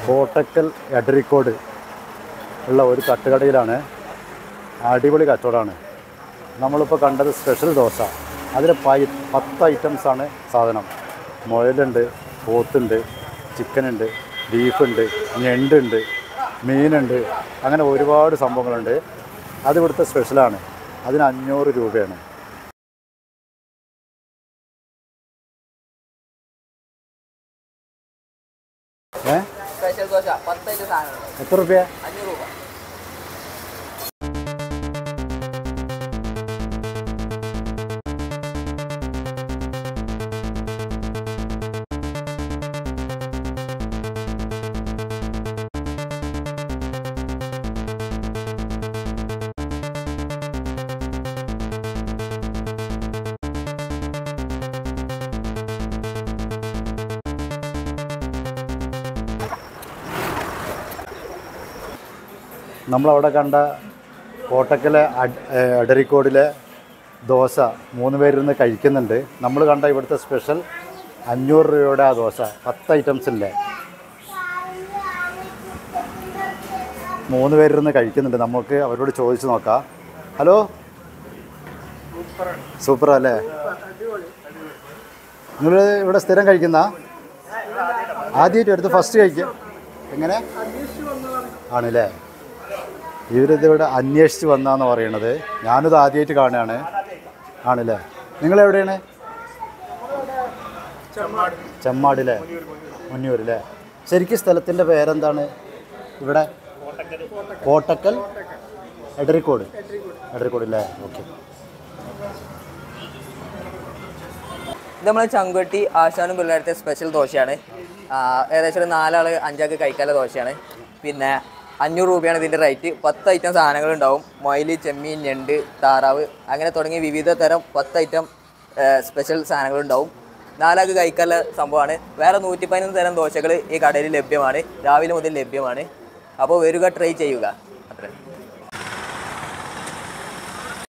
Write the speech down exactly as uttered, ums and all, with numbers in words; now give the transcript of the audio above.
കോട്ടക്കൽ എടരിക്കോട് ഉള്ള ഒരു തട്ടുകടയിലാണ്. അടിപൊളി കച്ചവടമാണ്. നമ്മളിപ്പോൾ കണ്ടത് സ്പെഷ്യൽ ദോശ. അതിൽ പൈ പത്ത് ഐറ്റംസാണ് സാധനം. മുയലുണ്ട്, പോത്തുണ്ട്, ചിക്കനുണ്ട്, ബീഫുണ്ട്, ഞണ്ടുണ്ട്, മീനുണ്ട്, അങ്ങനെ ഒരുപാട് സംഭവങ്ങളുണ്ട്. അത് ഇവിടുത്തെ സ്പെഷ്യലാണ്. അതിന് അഞ്ഞൂറ് രൂപയാണ്. ഏ എത്ര രൂപ? അഞ്ഞൂറ് രൂപ. നമ്മളവിടെ കണ്ട കോട്ടക്കലെ എടരിക്കോടിലെ ദോശ മൂന്ന് പേരിരുന്ന് കഴിക്കുന്നുണ്ട്. നമ്മൾ കണ്ട ഇവിടുത്തെ സ്പെഷ്യൽ അഞ്ഞൂറ് രൂപയുടെ ആ ദോശ പത്ത് ഐറ്റംസ് ഇല്ലേ, മൂന്ന് പേരിരുന്ന് കഴിക്കുന്നുണ്ട്. നമുക്ക് അവരോട് ചോദിച്ചു നോക്കാം. ഹലോ, സൂപ്പർ അല്ലേ? നിങ്ങൾ ഇവിടെ സ്ഥിരം കഴിക്കുന്ന ആദ്യമായിട്ട് എടുത്ത് ഫസ്റ്റ് കഴിക്കുക എങ്ങനെ ആണല്ലേ? ഇവരിതിവിടെ അന്വേഷിച്ച് വന്നാന്ന് പറയണത്. ഞാനിത് ആദ്യമായിട്ട് കാണുകയാണ്. ആണല്ലേ? നിങ്ങളെവിടെയാണ്? ചെമ്മാടില്ലേ? മുന്നൂരില്ലേ? ശരിക്കും സ്ഥലത്തിൻ്റെ പേരെന്താണ്? ഇവിടെ കോട്ടക്കൽ എടരിക്കോട്. എടരിക്കോട് അല്ലേ? ഓക്കെ. ഇത് നമ്മൾ ചങ്കുവെട്ടി ആശാനും പിള്ളേരത്തെ സ്പെഷ്യൽ ദോശയാണ്. ഏകദേശം ഒരു നാലാൾ അഞ്ചാൾക്ക് കഴിക്കാനുള്ള ദോശയാണ്. പിന്നെ അഞ്ഞൂറ് രൂപയാണ് ഇതിൻ്റെ റേറ്റ്. പത്ത് ഐറ്റം സാധനങ്ങളുണ്ടാവും. മൊയിൽ, ചെമ്മീൻ, ഞണ്ട്, താറാവ് അങ്ങനെ തുടങ്ങി വിവിധ തരം പത്ത് ഐറ്റം സ്പെഷ്യൽ സാധനങ്ങളുണ്ടാവും. നാലാൾക്ക് കഴിക്കാനുള്ള സംഭവമാണ്. വേറെ നൂറ്റി പതിനൊന്ന് തരം ദോശകൾ ഈ കടയിൽ ലഭ്യമാണ്. രാവിലെ മുതൽ ലഭ്യമാണ്. അപ്പോൾ വരിക, ട്രൈ ചെയ്യുക. അത്ര.